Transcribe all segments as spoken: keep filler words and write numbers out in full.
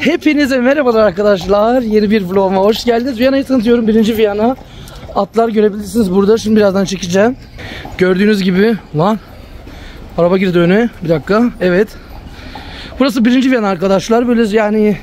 Hepinize merhabalar arkadaşlar. Yeni bir vloguma hoş geldiniz. Viyana'yı tanıtıyorum. Birinci Viyana. Atlar görebilirsiniz burada. Şimdi birazdan çekeceğim. Gördüğünüz gibi lan. Araba girdi öne. Bir dakika. Evet. Burası birinci Viyana arkadaşlar. Böyle yani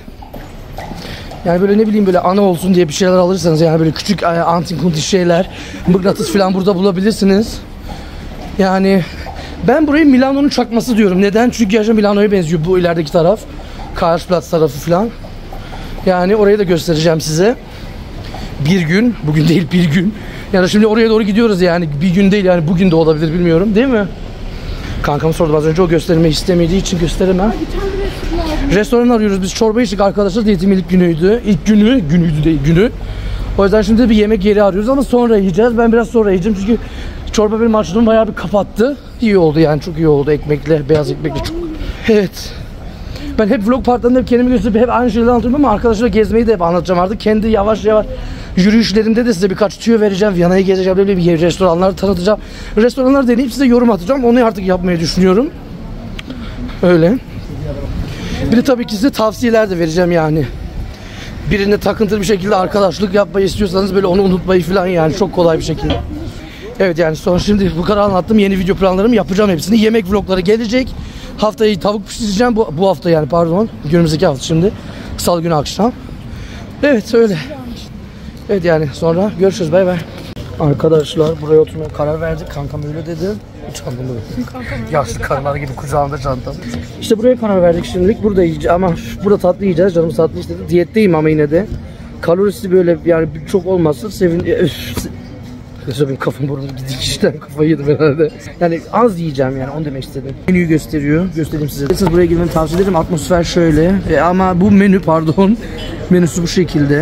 yani böyle ne bileyim böyle ana olsun diye bir şeyler alırsanız yani böyle küçük antin kunti şeyler, mıknatıs falan burada bulabilirsiniz. Yani ben burayı Milano'nun çakması diyorum. Neden? Çünkü gerçekten Milano'ya benziyor bu ilerideki taraf. Karlsplatz tarafı falan. Yani orayı da göstereceğim size. Bir gün, bugün değil bir gün. Yani şimdi oraya doğru gidiyoruz yani. Bir gün değil yani bugün de olabilir bilmiyorum değil mi? Kankam sordu az önce, o göstermeyi istemediği için gösteremem. Restoran arıyoruz biz, çorba içtik arkadaşlar. Diyetimin ilk günüydü. İlk günü, günüydü değil günü. O yüzden şimdi bir yemek yeri arıyoruz ama sonra yiyeceğiz. Ben biraz sonra yiyeceğim çünkü çorba benim açlığımı bayağı bir kapattı. İyi oldu yani, çok iyi oldu ekmekle, beyaz ekmekle çok. Evet. Ben hep vlog partlarında hep kendimi gösterip hep aynı şeyleri anlatıyorum ama arkadaşlarla gezmeyi de hep anlatacağım artık. Kendi yavaş yavaş yürüyüşlerimde de size birkaç tüyo vereceğim. Viyana'yı gezeceğim, böyle bir restoranları tanıtacağım. Restoranları deneyip size yorum atacağım. Onu artık yapmayı düşünüyorum. Öyle. Bir de tabii ki size tavsiyeler de vereceğim yani. Birine takıntılı bir şekilde arkadaşlık yapmayı istiyorsanız böyle onu unutmayı falan yani çok kolay bir şekilde. Evet yani sonra şimdi bu kadar anlattım. Yeni video planlarımı yapacağım hepsini. Yemek vlogları gelecek. Haftayı tavuk pişireceğim. Bu, bu hafta yani pardon. Günümüzdeki hafta şimdi. Salı günü akşam. Evet öyle. Evet yani sonra görüşürüz. Bay bay. Arkadaşlar buraya oturmaya karar verdik. Kankam öyle dedi. Çantam böyle. Yaşlı karılar gibi kucağında çantam. İşte buraya karar verdik şimdilik. Burada yiyeceğiz ama burada tatlı yiyeceğiz. Canım tatlı istedi. Diyetteyim ama yine de. Kalorisi böyle yani çok olmazsa sevin... Arkadaşlar benim kafam burada gidişten kafayı yedim herhalde. Yani az yiyeceğim yani, onu demek istedim. Menüyü gösteriyor. Göstereyim size. Siz buraya girmeni tavsiye ederim. Atmosfer şöyle. E, ama bu menü pardon. Menüsü bu şekilde.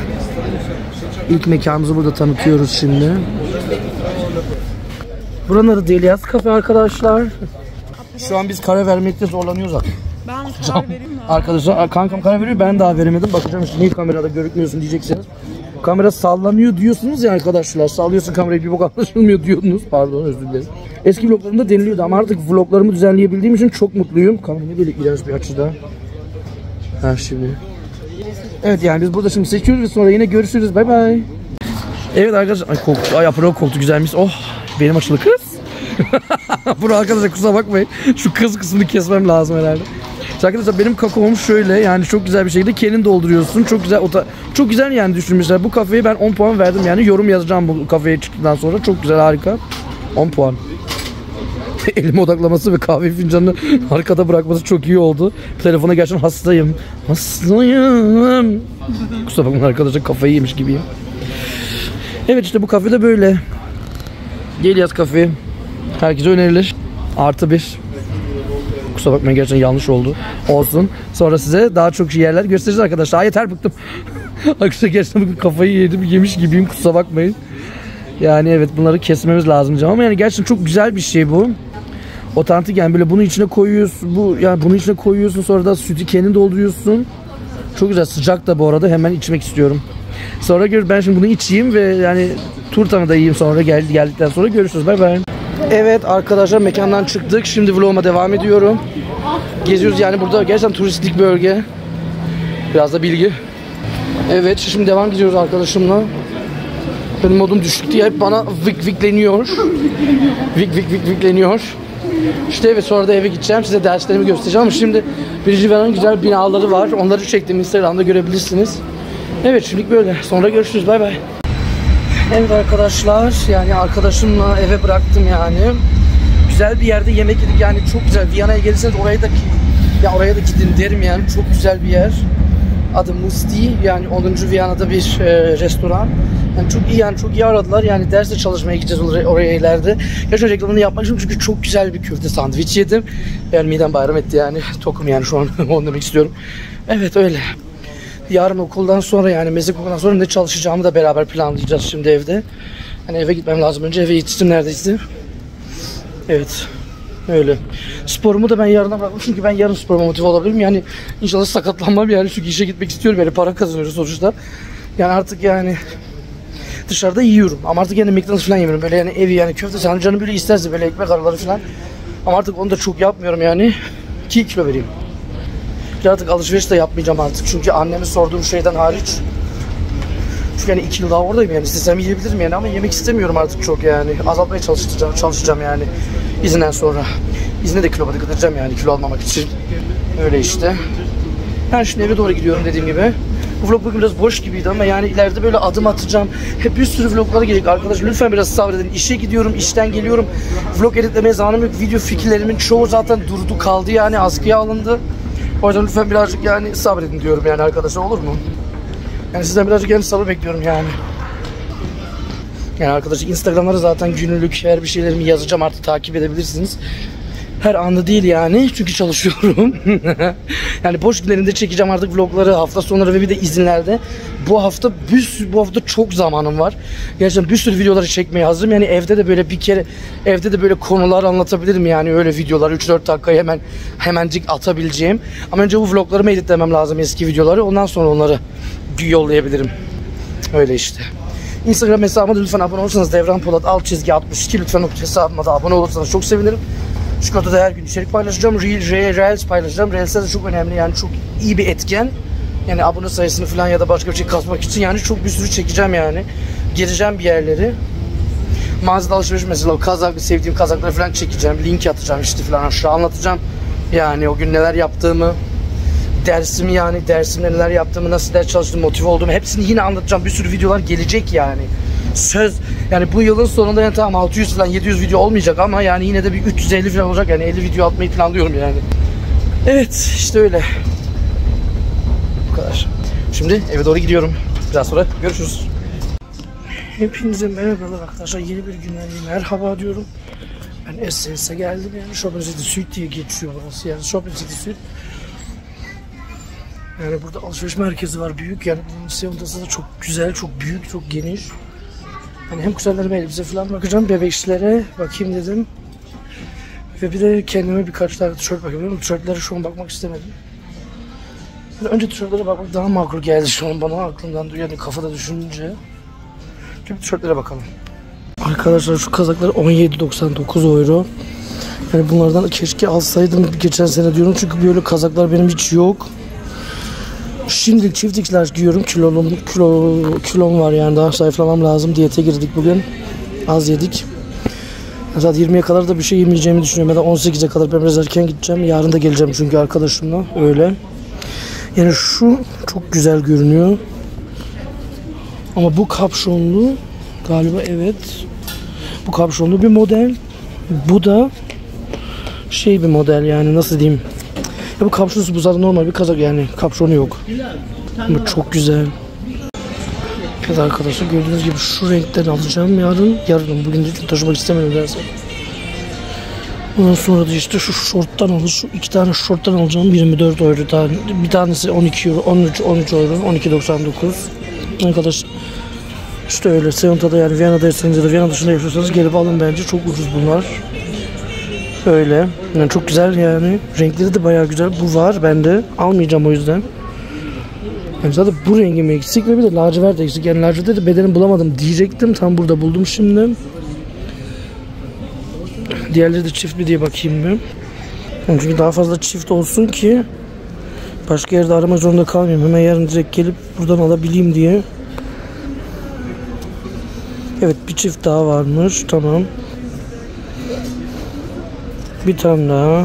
İlk mekanımızı burada tanıtıyoruz şimdi. Buranın adı Delias Cafe arkadaşlar. Şu an biz karar vermekte zorlanıyoruz zaten. Ben karar vereyim mi? Arkadaşlar kankam karar veriyor, ben daha veremedim. Bakacağım işte niye kamerada görükmüyorsun diyeceksiniz. Kamera sallanıyor diyorsunuz ya arkadaşlar. Sallıyorsun kamerayı, bir bok anlaşılmıyor diyordunuz. Pardon, özür dilerim. Eski vloglarımda deniliyordu ama artık vloglarımı düzenleyebildiğim için çok mutluyum. Kamera ne böyle iğrenç bir açıda. Ha şimdi. Evet yani biz burada şimdi seçiyoruz ve sonra yine görüşürüz. Bay bay. Evet arkadaşlar. Ay koltuk. Ay yaprak koltuk güzelmiş. Oh benim açılı kız. Bunu arkadaşlar kusura bakmayın. Şu kız kısmını kesmem lazım herhalde. Arkadaşlar benim kakaom şöyle yani çok güzel bir şekilde kendin dolduruyorsun. Çok güzel çok güzel yani düşünmüşler. Bu kafeye ben on puan verdim yani, yorum yazacağım bu kafeye çıktıktan sonra. Çok güzel, harika. on puan. Elime odaklaması ve kahve fincanını arkada bırakması çok iyi oldu. Telefona gerçekten hastayım. Hastayım. Kusura bakmayın arkadaşlar, kafayı yemiş gibiyim. Evet işte bu kafede böyle. Delias Cafe. Herkese önerilir. Artı bir. Kusura bakmayın gerçekten yanlış oldu. Olsun. Sonra size daha çok yerler göstereceğiz arkadaşlar. Ay yeter, bıktım. Arkadaşlar gerçekten bugün kafayı yedim, yemiş gibiyim, kusura bakmayın. Yani evet bunları kesmemiz lazım diyeceğim ama yani gerçekten çok güzel bir şey bu. Otantik yani, böyle bunu içine koyuyorsun. Bu yani bunu içine koyuyorsun, sonra da sütü kendin dolduruyorsun. Çok güzel, sıcak da bu arada, hemen içmek istiyorum. Sonra gör, ben şimdi bunu içeyim ve yani turtanı da yiyeyim sonra, gel, geldikten sonra görüşürüz. Bay bay. Evet arkadaşlar mekandan çıktık. Şimdi vloguma devam ediyorum. Geziyoruz yani, burada gerçekten turistik bölge. Biraz da bilgi. Evet şimdi devam gidiyoruz arkadaşımla. Benim modum düşük diye hep bana vik vikleniyor. Vik vik vik vikleniyor. İşte evet sonra da eve gideceğim. Size derslerimi göstereceğim ama şimdi birinci Viyana'nın güzel binaları var. Onları çektim, Instagram'da görebilirsiniz. Evet şimdilik böyle. Sonra görüşürüz. Bay bay. Evet arkadaşlar yani arkadaşımla eve bıraktım yani. Güzel bir yerde yemek yedik yani, çok güzel. Viyana'ya gelirseniz oraya da ya oraya da gidin derim yani, çok güzel bir yer. Adı Musti yani onuncu Viyana'da bir e, restoran. Yani çok iyi yani, çok iyi aradılar yani, derste çalışmaya gideceğiz oraya, oraya ileride. Gerçekten reklamını yapmak için çünkü çok güzel bir köfte sandviç yedim. Yani midem bayram etti yani, tokum yani şu an onu demek istiyorum. Evet öyle. Yarın okuldan sonra yani meslek okulundan sonra ne çalışacağımı da beraber planlayacağız şimdi evde. Hani eve gitmem lazım, önce eve yetiştim neredeyse. Evet öyle. Sporumu da ben yarına bıraktım çünkü ben yarın sporuma motive olabilirim yani, inşallah sakatlanmam yani, çünkü işe gitmek istiyorum yani, para kazanıyoruz sonuçta. Yani artık yani dışarıda yiyorum ama artık yani McDonald's falan yemiyorum, böyle yani evi yani köfte sana canım böyle isterse böyle ekmek araları falan, ama artık onu da çok yapmıyorum yani, iki kilo vereyim. Artık alışveriş de yapmayacağım artık. Çünkü anneme sorduğum şeyden hariç. Çünkü yani iki yıl daha oradayım yani. İstesem yiyebilirim yani ama yemek istemiyorum artık çok yani. Azaltmaya çalışacağım, çalışacağım yani izinden sonra. İzine de kilo dikkat edeceğim yani kilo almamak için. Öyle işte. Ben şimdi eve doğru gidiyorum dediğim gibi. Bu vlog bugün biraz boş gibiydi ama yani ileride böyle adım atacağım. Hep bir sürü vloglara gelecek arkadaşlar. Lütfen biraz sabredin. İşe gidiyorum, işten geliyorum. Vlog editlemeye zamanım yok. Video fikirlerimin çoğu zaten durdu kaldı yani askıya alındı. O yüzden lütfen birazcık yani sabredin diyorum yani arkadaşlar, olur mu? Yani sizden birazcık yani sabır bekliyorum yani. Yani arkadaşlar Instagram'lara zaten günlük her bir şeylerimi yazacağım, artık takip edebilirsiniz. Her anda değil yani çünkü çalışıyorum. Yani boş günlerinde çekeceğim artık vlogları, hafta sonları ve bir de izinlerde. Bu hafta bir bu hafta çok zamanım var. Gerçekten bir sürü videoları çekmeye hazırım. Yani evde de böyle bir kere evde de böyle konular anlatabilirim yani, öyle videolar üç dört dakikaya hemen hemencik atabileceğim. Ama önce bu vloglarımı editlemem lazım, eski videoları. Ondan sonra onları yollayabilirim. Öyle işte. Instagram hesabıma da lütfen abone olursanız, Devran Polat alt çizgi altmış iki, lütfen o hesabıma da abone olursanız çok sevinirim. Çünkü orada da her gün içerik paylaşacağım. Reel, Reels paylaşacağım. Reels'ler de çok önemli yani, çok iyi bir etken. Yani abone sayısını falan ya da başka bir şey kasmak için yani çok bir sürü çekeceğim yani. Gireceğim bir yerleri. Mağazada alışveriş mesela, o kazak, sevdiğim kazakları falan çekeceğim. Link atacağım işte falan, aşağı anlatacağım. Yani o gün neler yaptığımı, dersimi yani dersimde neler yaptığımı, nasıl ders çalıştığımı, motive olduğumu hepsini yine anlatacağım. Bir sürü videolar gelecek yani. Söz yani bu yılın sonunda yani tamam altı yüz falan yedi yüz video olmayacak ama yani yine de bir üç yüz elli falan olacak yani, elli video atmayı planlıyorum yani. Evet işte öyle. Bu kadar. Şimdi eve doğru gidiyorum. Biraz sonra görüşürüz. Hepinize merhabalar arkadaşlar. Yeni bir günden merhaba diyorum. Ben Esse'ye geldim yani. Shopping City Süd diye geçiyor burası yani. Shopping City Süd. Yani burada alışveriş merkezi var, büyük yani. Seyontası da çok güzel, çok büyük, çok geniş. Yani hem kuzenlerime elbise falan bakacağım, bebekçilere bakayım dedim. Ve bir de kendime birkaç tane tişört bakıyorum. Tişörtlere şu an bakmak istemedim. Yani önce tişörtlere bakmak daha makul geldi şu an bana, aklımdan yani kafada düşününce. Şimdi tişörtlere bakalım. Arkadaşlar şu kazaklar on yedi doksan dokuz euro. Yani bunlardan keşke alsaydım geçen sene diyorum, çünkü böyle kazaklar benim hiç yok. Şimdilik çift X'ler giyiyorum. Kilolum, kilo, kilom var yani, daha zayıflamam lazım. Diyete girdik bugün. Az yedik. Zaten yirmiye kadar da bir şey yemeyeceğimi düşünüyorum. Ya da on sekize kadar ben biraz erken gideceğim. Yarın da geleceğim çünkü arkadaşımla. Öyle. Yani şu çok güzel görünüyor. Ama bu kapşonlu galiba, evet. Bu kapşonlu bir model. Bu da şey bir model yani, nasıl diyeyim. Ya bu kapşonsuz, bu zaten normal bir kazak yani, kapşonu yok. Bu çok güzel. Evet arkadaşlar gördüğünüz gibi şu renkten alacağım yarın. Yarın bugün de taşımak istemiyorum derse. Ondan sonra da işte şu şorttan alacağım. Şu iki tane şorttan alacağım. yirmi dört euro tane. Bir tanesi on iki euro, on üç on üç euro, on iki doksan dokuz. Arkadaşlar işte öyle. Seyonta'da yani Viyana'daysanız ya da Viyana dışında yaşıyorsanız gelip alın, bence çok ucuz bunlar. Öyle. Yani çok güzel yani. Renkleri de bayağı güzel. Bu var bende. Almayacağım o yüzden. Yani zaten bu rengim eksik ve bir de lacivert eksik. Yani lacivert de bedenimi bulamadım diyecektim. Tam burada buldum şimdi. Diğerleri de çift mi diye bakayım bir. Yani çünkü daha fazla çift olsun ki başka yerde aramak zorunda kalmayayım. Hemen yarın direkt gelip buradan alabileyim diye. Evet, bir çift daha varmış. Tamam. Bir tane daha.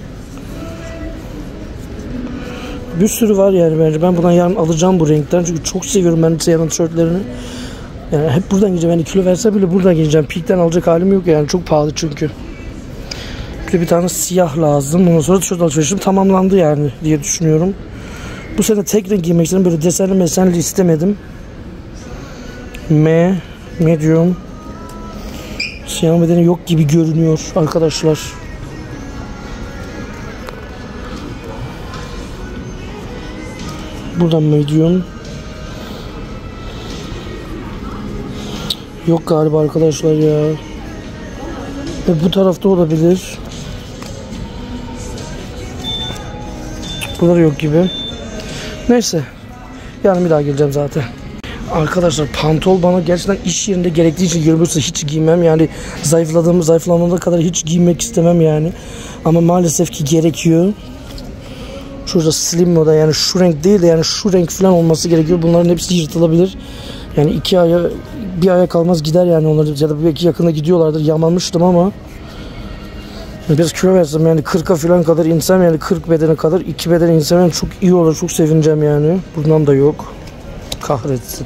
Bir sürü var yani bence. Ben bundan yarın alacağım bu renkten. Çünkü çok seviyorum ben Seyhan'ın tişörtlerini. Yani hep buradan gideceğim. Yani kilo verse bile buradan gideceğim. Peak'ten alacak halim yok yani. Çok pahalı çünkü. Bir, bir tane siyah lazım. Ondan sonra tişört alışverişim tamamlandı yani diye düşünüyorum. Bu sene tek renk giymek istedim. Böyle desenli mesenli istemedim. M, medium. Siyah bedeni yok gibi görünüyor arkadaşlar. Buradan medium. Yok galiba arkadaşlar ya. Ve bu tarafta olabilir. Burada yok gibi. Neyse. Yarın bir daha geleceğim zaten. Arkadaşlar pantol bana gerçekten iş yerinde gerektiği için görmüyorsa hiç giymem. Yani zayıfladığım, zayıflamama kadar hiç giymek istemem yani. Ama maalesef ki gerekiyor. Şurada slim moda, yani şu renk değil de yani şu renk falan olması gerekiyor. Bunların hepsi yırtılabilir. Yani iki aya, bir aya kalmaz gider yani onları, ya da belki yakında gidiyorlardır. Yamanmıştım ama biraz kilo versem yani kırka falan kadar insem, yani kırk bedene kadar iki beden insem yani çok iyi olur, çok sevineceğim yani. Bundan da yok. Kahretsin.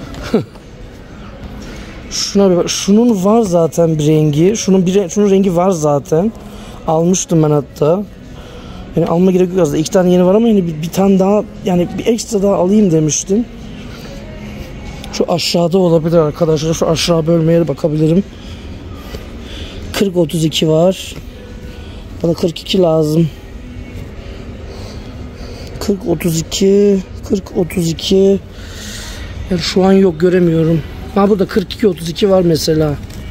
Şuna bir bak. Şunun var zaten bir rengi. Şunun bir şunun rengi var zaten. Almıştım ben hatta. Yani alma gerek yok aslında. İki tane yeni var ama yani bir, bir tane daha, yani bir ekstra daha alayım demiştim. Şu aşağıda olabilir arkadaşlar. Şu aşağı bölmeye bakabilirim. kırk otuz iki var. Bana kırk iki lazım. kırk otuz iki kırk otuz iki. Yani şu an yok, göremiyorum. Ha, burada kırk iki otuz iki var mesela.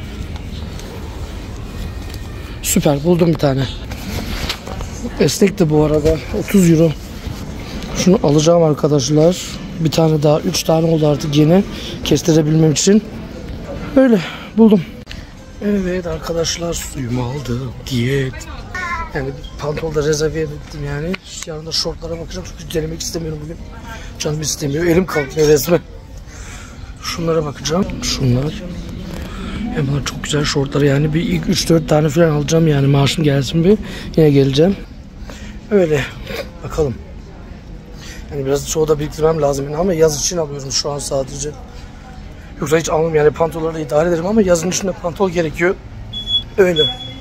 Süper, buldum bir tane. Esnek de bu arada. otuz euro. Şunu alacağım arkadaşlar. Bir tane daha. üç tane oldu artık yeni. Kestirebilmem için. Öyle buldum. Evet arkadaşlar, suyumu aldım. Diyet. Yani pantolda rezerve ettim yani. Yarın da şortlara bakacağım çünkü denemek istemiyorum bugün. Canım istemiyor. Elim kalkmıyor resmen. Şunlara bakacağım. Şunlar. Yani bunlar çok güzel şortlar yani. Bir ilk üç dört tane falan alacağım yani. Maaşım gelsin bir. Yine geleceğim. Öyle. Bakalım. Yani biraz çoğu da biriktirmem lazım yani, ama yaz için alıyorum şu an sadece. Yoksa hiç almam yani, pantolonları idare ederim ama yazın içinde pantol gerekiyor. Öyle.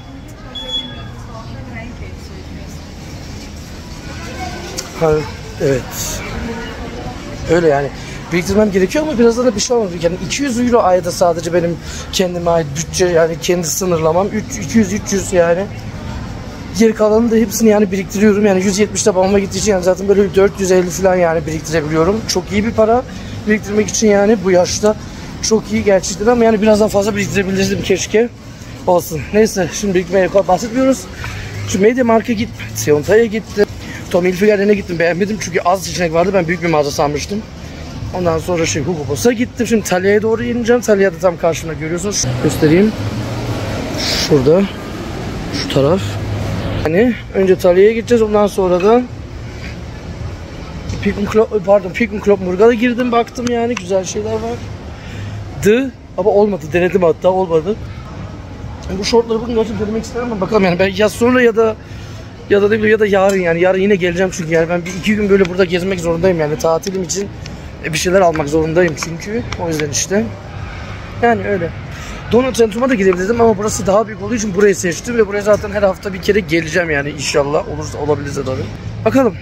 Ha, evet. Öyle yani. Biriktirmem gerekiyor ama birazdan da bir şey olmadı. Yani iki yüz euro ayda sadece benim kendime ait bütçe, yani kendi sınırlamam. iki yüz üç yüz yani. Geri kalanını da hepsini yani biriktiriyorum. Yani yüz yetmişte babama gittiği için yani zaten böyle dört yüz elli falan yani biriktirebiliyorum. Çok iyi bir para biriktirmek için yani bu yaşta. Çok iyi gerçekten ama yani biraz daha fazla biriktirebilirdim keşke. Olsun. Neyse, şimdi biriktirmeye bahsetmiyoruz. Şu MediaMarkt'a gittim. Sionta'ya gittim. Tommy Hilfiger'e gittim. Beğenmedim çünkü az seçenek vardı. Ben büyük bir mağaza sanmıştım. Ondan sonra şey Hugo Boss'a gittim. Şimdi Talia'ya doğru ineceğim. Talia da tam karşımda, görüyorsunuz. Şu, göstereyim. Şurada. Şu taraf. Hani önce Talia'ya gideceğiz. Ondan sonra da Pick'un Club, pardon Pick'un Club Murgal'a girdim. Baktım yani güzel şeyler var. Dı ama olmadı. Denedim hatta, olmadı. Yani bu şortları bugün açıp denemek isterim ama bakalım yani, ben ya sonra ya da ya da değil ya da yarın yani yarın yine geleceğim çünkü yani ben bir iki gün böyle burada gezmek zorundayım yani tatilim için bir şeyler almak zorundayım çünkü o yüzden işte yani öyle. Donut Centrum'a da gidebilirdim ama burası daha büyük olduğu için burayı seçtim ve buraya zaten her hafta bir kere geleceğim yani inşallah, olursa olabilirse tabii. Bakalım.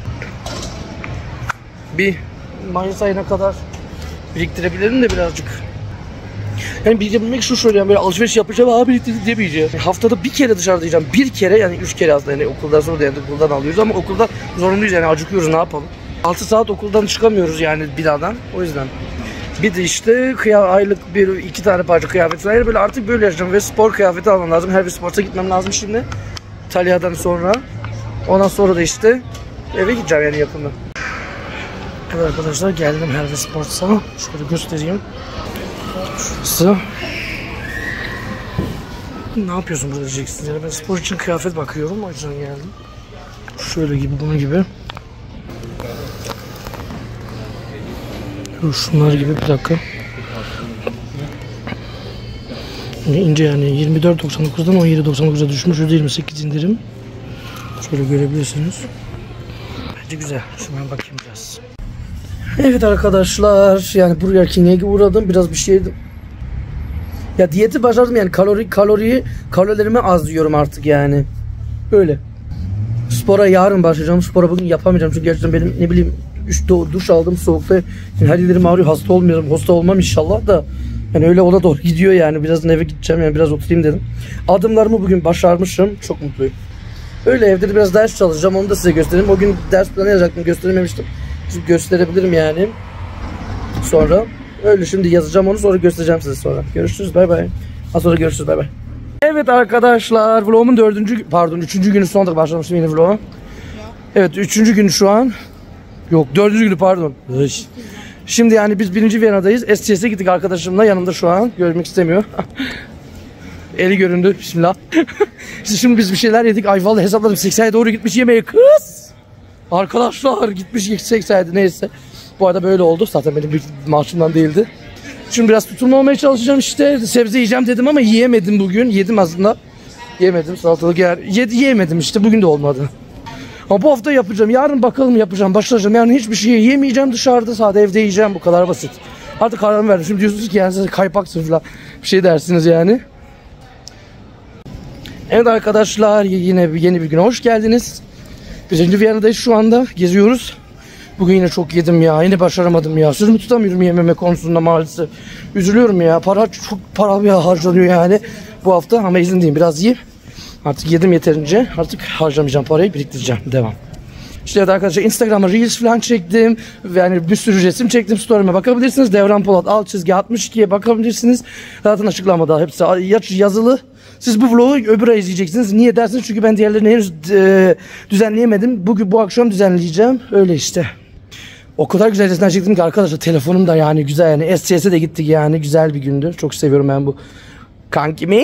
Bir Mayıs ayına kadar biriktirebilirim de birazcık. Yani biriktirebilmek şu şöyle yani, böyle alışveriş yapacağım abi biriktirdim demeyeceğim. Haftada bir kere dışarıda yiyeceğim. Bir kere yani üç kere aslında yani okuldan sonra da yani okuldan alıyoruz ama okulda zorunluyuz yani, acıkıyoruz, ne yapalım. altı saat okuldan çıkamıyoruz yani binadan, o yüzden. Bir de işte kıya, aylık bir iki tane parça kıyafet falan böyle artık böyle yaşayacağım ve spor kıyafeti almam lazım. Her bir sporta gitmem lazım şimdi. Talia'dan sonra. Ondan sonra da işte eve gideceğim yani yakında. Evet arkadaşlar, geldim Herve Sports'a. Şöyle göstereyim. Şurası. Ne yapıyorsun burada diyeceksiniz yani, ben spor için kıyafet bakıyorum, o yüzden geldim. Şöyle gibi, bunun gibi. Şunlar gibi, bir dakika. İnce yani yirmi dört doksan dokuzdan on yedi doksan dokuza düşmüş, yüzde yirmi sekiz indirim. Şöyle görebilirsiniz. Bence güzel. Şuna bakayım biraz. Evet arkadaşlar, yani Burger King'e uğradım, biraz bir şey yedim. Ya diyeti başardım yani, kalori kaloriyi kalorilerimi az yiyorum artık yani. Öyle. Spora yarın başlayacağım. Spora bugün yapamayacağım çünkü gerçekten benim ne bileyim üç duş aldım soğukta. Yani her yerim ağrıyor. Hasta olmuyorum. Hasta olmam inşallah da. Yani öyle ona doğru gidiyor yani. Birazdan eve gideceğim yani, biraz oturayım dedim. Adımlarımı bugün başarmışım. Çok mutluyum. Öyle evde de biraz ders çalışacağım. Onu da size göstereyim. O gün ders planı yazacaktım. Gösterememiştim. Şimdi gösterebilirim yani. Sonra. Öyle şimdi yazacağım onu, sonra göstereceğim size sonra. Görüşürüz, bay bay. Az sonra görüşürüz, bay bay. Evet arkadaşlar, vlogumun dördüncü pardon üçüncü günü sonunda başlamıştım yeni vlogu. Evet, üçüncü günü şu an. Yok, dördüncü günü pardon. Şimdi yani biz birinci Viyana'dayız. S T S'e gittik arkadaşımla, yanımda şu an. Görmek istemiyor. Eli göründü, bismillah. Şimdi biz bir şeyler yedik. Ay vallahi hesapladım, seksene doğru gitmiş yemeğe kız. Arkadaşlar gitmiş yüksekseydi neyse. Bu arada böyle oldu. Zaten benim bir maaşımdan değildi. Şimdi biraz tutumlu olmaya çalışacağım işte. Sebze yiyeceğim dedim ama yiyemedim bugün. Yedim aslında. Yemedim salatalık yer. Yedi, yiyemedim işte. Bugün de olmadı. Ama bu hafta yapacağım. Yarın bakalım yapacağım. Başlayacağım. Yarın hiçbir şey yemeyeceğim dışarıda. Sadece evde yiyeceğim. Bu kadar basit. Artık kararımı verdim. Şimdi diyorsunuz ki yani siz kaypaksın falan. Bir şey dersiniz yani. Evet arkadaşlar yine yeni bir güne hoş geldiniz. Birinci Viyana'dayız şu anda. Geziyoruz. Bugün yine çok yedim ya. Yine başaramadım ya. Sözümü tutamıyorum yememe konusunda maalesef. Üzülüyorum ya. Para çok para ya harcanıyor yani. Bu hafta ama izindeyim. Biraz yiyeyim. Artık yedim yeterince. Artık harcamayacağım parayı. Biriktireceğim. Devam. İşte evet arkadaşlar Instagram'a Reels falan çektim. Yani bir sürü resim çektim. Story'me bakabilirsiniz. Devran Polat alt çizgi altmış ikiye bakabilirsiniz. Zaten açıklamada hepsi yazılı. Siz bu vlogu öbür ay izleyeceksiniz. Niye dersiniz? Çünkü ben diğerlerini henüz e, düzenleyemedim. Bugün bu akşam düzenleyeceğim. Öyle işte. O kadar güzel resimler çektim ki arkadaşlar telefonum da yani güzel yani S C S'e de gittik yani güzel bir gündü. Çok seviyorum ben bu kankimi.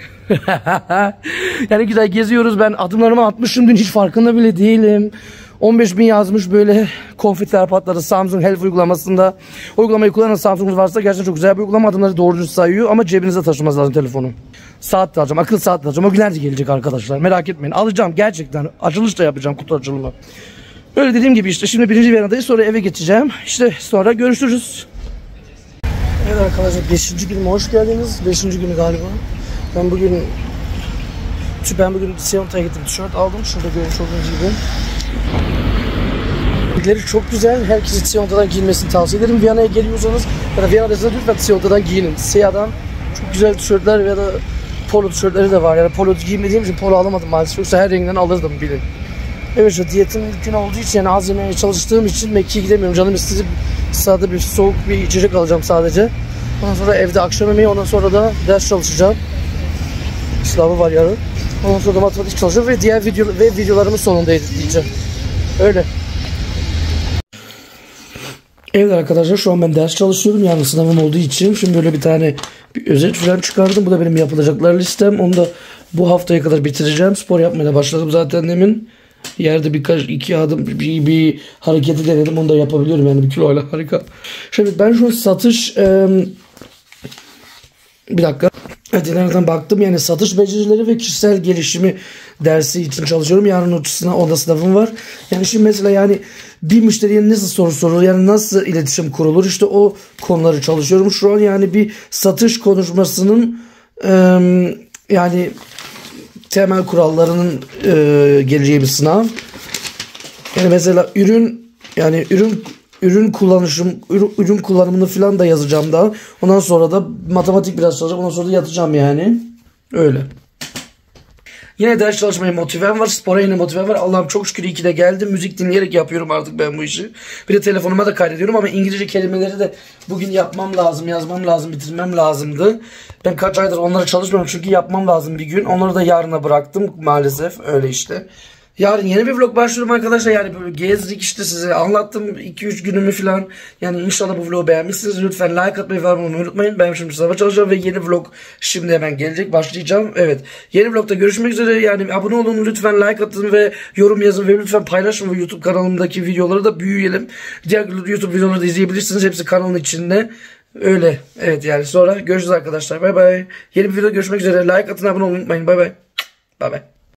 Yani güzel geziyoruz. Ben adımlarımı atmışım dün hiç farkında bile değilim. on beş bin yazmış böyle konfetler patladı Samsung Health uygulamasında. Uygulamayı kullanan Samsung'unuz varsa gerçekten çok güzel bir uygulama. Adımları doğru düz sayıyor ama cebinize taşıması lazım telefonu. Saat de alacağım, akıllı saat de alacağım. O günlerce gelecek arkadaşlar. Merak etmeyin. Alacağım gerçekten. Açılış da yapacağım, kutu açılımı. Öyle dediğim gibi işte şimdi birinci Viyana'dayız. Sonra eve geçeceğim. İşte sonra görüşürüz. Evet arkadaşlar beşinci günüme hoş geldiniz. beşinci günü galiba. Ben bugün ben bugün Sionta'ya gittim. Tişört aldım. Şurada görmüş olduğunuz gibi. Renkleri çok güzel. Herkese Sionta'dan giyinmesini tavsiye ederim. Viyana'ya geliyorsanız ya da Viyana'daysanız lütfen Sionta'dan giyinin. Siyah'dan çok güzel tişörtler ya da polo tişörtleri de var. Yani polo giymediğim için polo alamadım maalesef. Yoksa her renginden alırdım bilin. Evet şu diyetim gün olduğu için yani az yemeye çalıştığım için Mekke'ye gidemiyorum. Canım istedi sade bir soğuk bir içecek alacağım sadece. Ondan sonra evde akşam yemeği ondan sonra da ders çalışacağım. Sınavı var yarın. Ondan sonra da matematik çalışacağım ve diğer video ve videolarımın sonunda editleyeceğim. Öyle. Evet arkadaşlar şu an ben ders çalışıyorum yani sınavım olduğu için. Şimdi böyle bir tane bir özet falan çıkardım. Bu da benim yapılacaklar listem. Onu da bu haftaya kadar bitireceğim. Spor yapmaya da başladım zaten demin. Yerde birkaç iki adım bir, bir hareketi denedim. Onu da yapabiliyorum yani bir kiloyla harika. Şimdi ben şu satış e, bir dakika. Evet nereden baktım yani satış becerileri ve kişisel gelişimi dersi için çalışıyorum. Yarın ortasına onda sınavım var. Yani şimdi mesela yani bir müşteriye nasıl soru sorulur yani nasıl iletişim kurulur işte o konuları çalışıyorum. Şu an yani bir satış konuşmasının e, yani temel kurallarının e, geleceği bir sınav. Yani mesela ürün yani ürün ürün kullanışım ürün, ürün kullanımını falan da yazacağım daha. Ondan sonra da matematik biraz çalışacağım. Ondan sonra da yatacağım yani. Öyle. Yine ders çalışmaya motivem var. Spora yine motivem var. Allah'ım çok şükür iyi ki de geldim. Müzik dinleyerek yapıyorum artık ben bu işi. Bir de telefonuma da kaydediyorum ama İngilizce kelimeleri de bugün yapmam lazım, yazmam lazım, bitirmem lazımdı. Ben kaç aydır onlara çalışmıyorum çünkü yapmam lazım bir gün. Onları da yarına bıraktım maalesef. Öyle işte. Yarın yeni bir vlog başlıyorum arkadaşlar. Yani böyle gezdik işte size anlattım iki üç günümü falan. Yani inşallah bu vlogu beğenmişsiniz. Lütfen like atmayı ve unutmayın. Ben şimdi sınava çalışacağım ve yeni vlog şimdi hemen gelecek. Başlayacağım. Evet. Yeni vlogda görüşmek üzere. Yani abone olun lütfen, like atın ve yorum yazın ve lütfen paylaşın ve YouTube kanalımdaki videoları da büyüyelim. Diğer YouTube videoları da izleyebilirsiniz. Hepsi kanalın içinde. Öyle. Evet yani sonra görüşürüz arkadaşlar. Bay bay. Yeni bir videoda görüşmek üzere. Like atın, abone olmayı unutmayın. Bay bay. Bay bay.